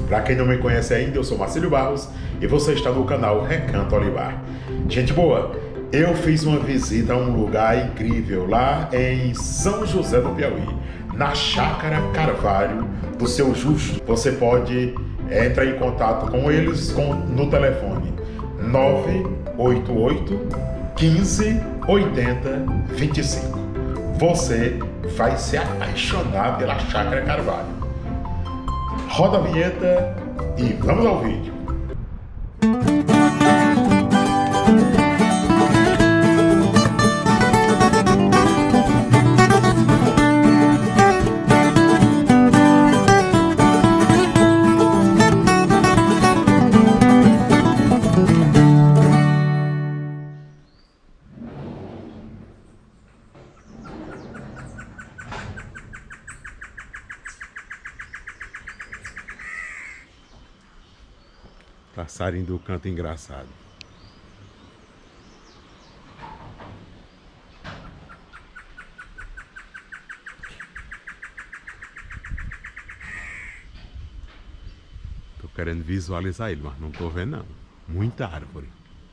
Para quem não me conhece ainda, eu sou Marcílio Barros e você está no canal Recanto Olivar. Gente boa, eu fiz uma visita a um lugar incrível lá em São José do Piauí, na Chácara Carvalho do Seu Justo. Você pode entrar em contato com eles no telefone 988 15 80 25. Você vai se apaixonar pela Chácara Carvalho. Roda a vinheta e vamos ao vídeo. Passarinho do canto engraçado. Tô querendo visualizar ele, mas não tô vendo não. Muita árvore.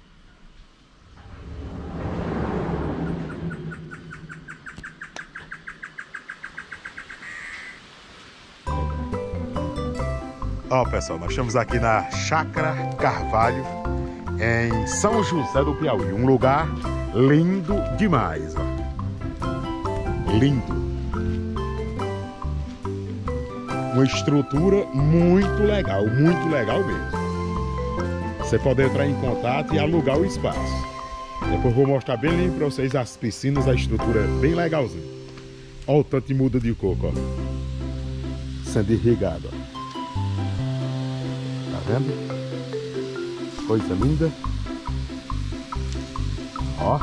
Ó, pessoal, nós estamos aqui na Chácara Carvalho, em São José do Piauí. Um lugar lindo demais, ó. Lindo. Uma estrutura muito legal mesmo. Você pode entrar em contato e alugar o espaço. Depois eu vou mostrar bem limpo para vocês as piscinas, a estrutura é bem legalzinha. Ó o tanto de muda de coco, ó. Sendo irrigado, ó. Tá vendo? Coisa linda. Ó.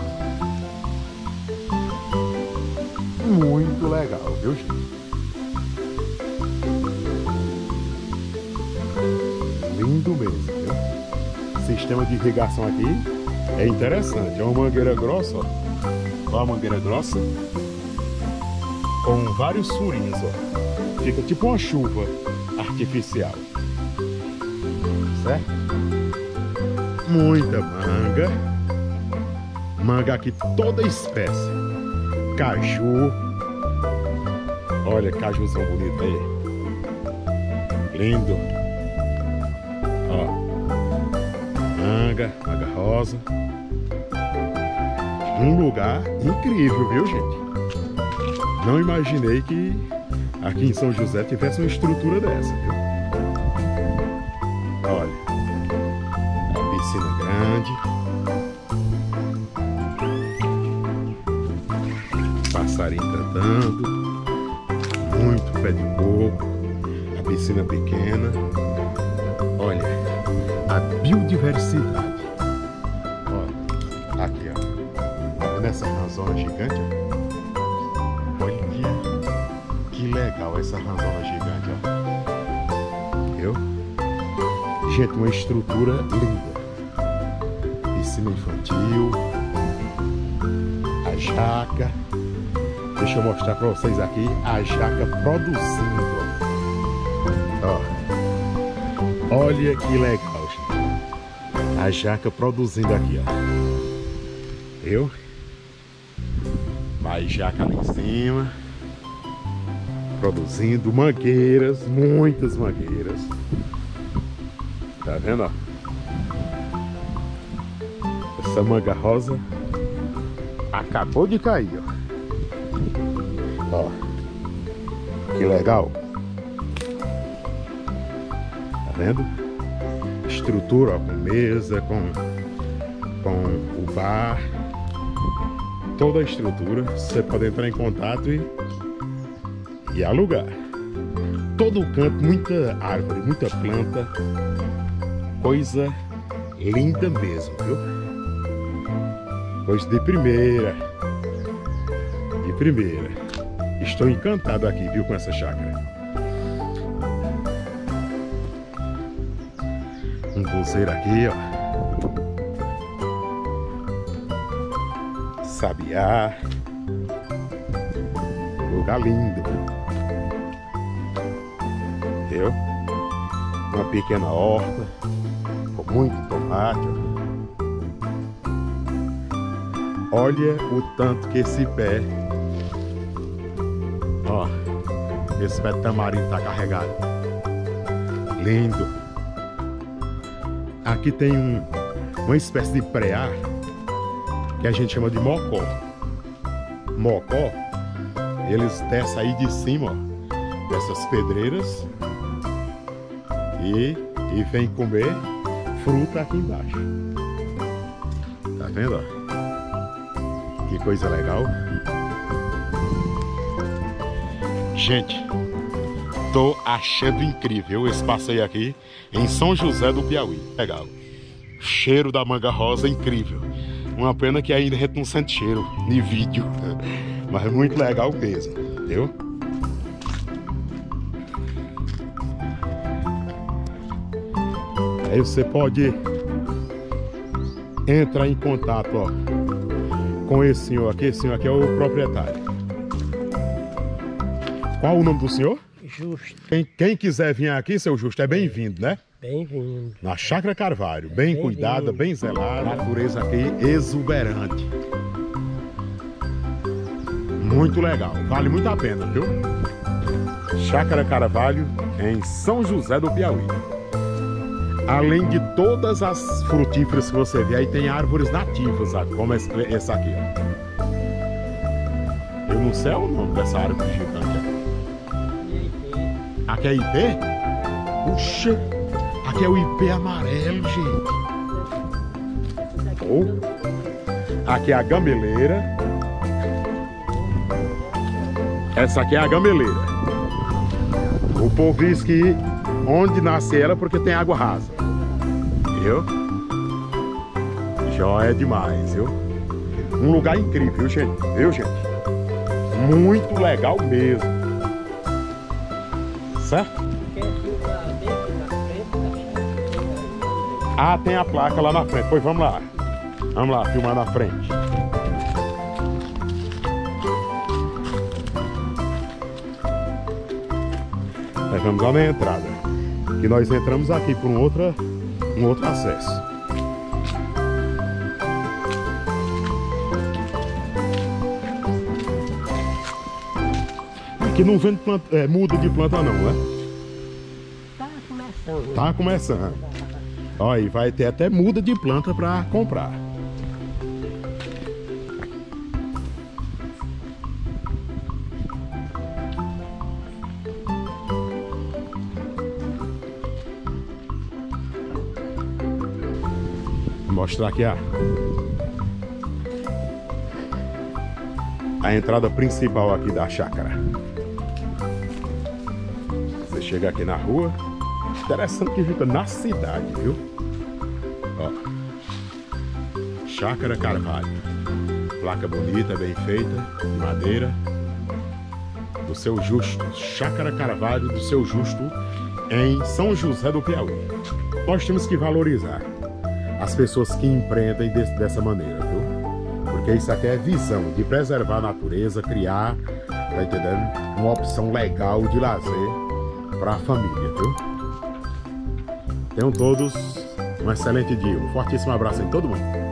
Muito legal, viu, gente? Lindo mesmo, viu? O sistema de irrigação aqui é interessante. É uma mangueira grossa, ó. Ó a mangueira grossa. Com vários furinhos, ó. Fica tipo uma chuva artificial. Certo? Muita manga. Manga aqui toda espécie. Caju. Olha, cajuzão bonito aí. Lindo. Ó. Manga rosa. Um lugar incrível, viu, gente? Não imaginei que aqui em São José tivesse uma estrutura dessa, viu? Olha, a piscina grande, passarinho cantando, muito pé de coco, a piscina pequena. Olha, a biodiversidade. Olha, aqui, ó, tá vendo essa ranzona gigante? Olha que legal essa ranzona gigante, ó. Viu? Gente, uma estrutura linda. Piscina infantil. A jaca. Deixa eu mostrar pra vocês aqui a jaca produzindo. Ó. Olha que legal, gente. A jaca produzindo aqui, ó. Viu? Mais jaca ali em cima. Produzindo mangueiras, muitas mangueiras. Tá vendo, ó? Essa manga rosa acabou de cair, ó. Ó, que legal. Tá vendo? Estrutura, ó, com mesa, com o bar. Toda a estrutura. Você pode entrar em contato e alugar. Todo o canto, muita árvore, muita planta. Coisa linda mesmo, viu? Coisa de primeira. De primeira. Estou encantado aqui, viu, com essa chácara. Um buzeiro aqui, ó. Sabiá. Lugar lindo. Viu? Uma pequena horta com muito tomate. Olha o tanto que esse pé, ó, esse pé de tamarindo tá carregado. Lindo. Aqui tem uma espécie de preá que a gente chama de mocó. Mocó, eles descem aí de cima, ó, dessas pedreiras e vem comer fruta aqui embaixo. Tá vendo, ó? Que coisa legal. Gente, tô achando incrível esse passeio aqui em São José do Piauí. Legal. Cheiro da manga rosa incrível. Uma pena que ainda a gente não sente cheiro de vídeo. Mas é muito legal mesmo, entendeu? Aí você pode entrar em contato, ó, com esse senhor aqui. Esse senhor aqui é o proprietário. Qual o nome do senhor? Justo. Quem quiser vir aqui, seu Justo, é bem-vindo, né? Bem-vindo. Na Chácara Carvalho, bem cuidada, bem zelada. Natureza aqui exuberante. Muito legal, vale muito a pena, viu? Chácara Carvalho, em São José do Piauí. Além de todas as frutíferas que você vê, aí tem árvores nativas, como essa aqui, ó. Eu não sei o nome dessa árvore gigante. Aqui é ipê? Puxa, aqui é o ipê amarelo, gente. Oh. Aqui é a gameleira. Essa aqui é a gameleira. O povo diz que onde nasce ela porque tem água rasa. Viu? Já é demais, viu? Um lugar incrível, gente. Viu, gente? Muito legal mesmo. Certo? Ah, tem a placa lá na frente. Pois vamos lá. Vamos lá, filmar na frente. Aí vamos lá na entrada. Que nós entramos aqui por um outro acesso. Aqui não vende planta, muda de planta não, né? Tá começando. Tá começando. Ó, e vai ter até muda de planta para comprar. Vou mostrar aqui a entrada principal aqui da chácara. Você chega aqui na rua. Interessante que fica na cidade, viu? Ó. Chácara Carvalho. Placa bonita, bem feita, de madeira. Do seu Justo. Chácara Carvalho do seu Justo, em São José do Piauí. Nós temos que valorizar as pessoas que empreendem dessa maneira, viu? Porque isso aqui é visão de preservar a natureza, criar, tá entendendo? Uma opção legal de lazer para a família, viu? Tenham todos um excelente dia. Um fortíssimo abraço em todo mundo.